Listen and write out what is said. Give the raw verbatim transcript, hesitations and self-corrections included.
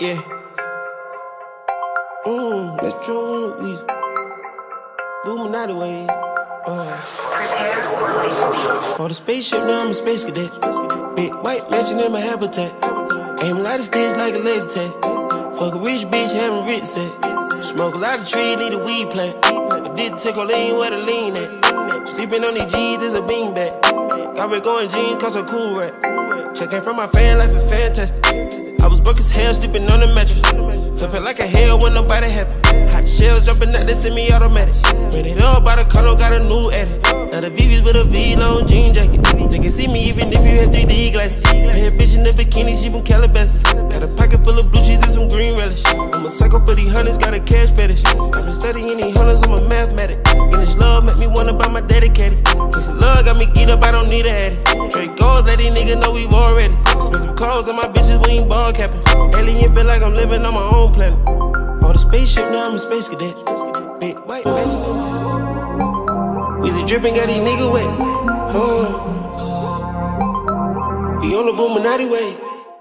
Yeah. Mmm, Metro Weezy. Illuminati way. Uh. Prepare for light speed. On the spaceship, now I'm a space cadet. Big white mansion in my habitat. Aim a lot of sticks like a laser tag. Fuck a rich bitch, having rich set. Smoke a lot of trees, need a weed plant. I did take a lean where the lean at. Sleeping on these G's is a beanbag. Got red going jeans, cause a cool rap. Checking from my fan life is fantastic. I was broke as hell, sleeping on the mattress. So felt like a hell when nobody happy. Hot shells jumping out, they send me automatic. Ran it up by the condo, got a new edit. Now the V V's with a V-long jean jacket. They can see me even if you had three D glasses. Bad bitch in the bikini, she from Calabasas. Got a pocket full of blue cheese and some green relish. I'm a psycho for these hunters, got a cash fetish. I've been studying these hunters, I'm a mathematic. And this love make me wanna buy my dedicated. This love got me geeked up, I don't need a addy. Straight goals, let these niggas know we've already. Expensive clothes on my bitches, we ain't ball capping. Alien feel like I'm living on my own planet. Bought a spaceship, now I'm a space cadet. Big white mansion. Weezy dripping, got these niggas wet. Huh. We on the Illuminati way.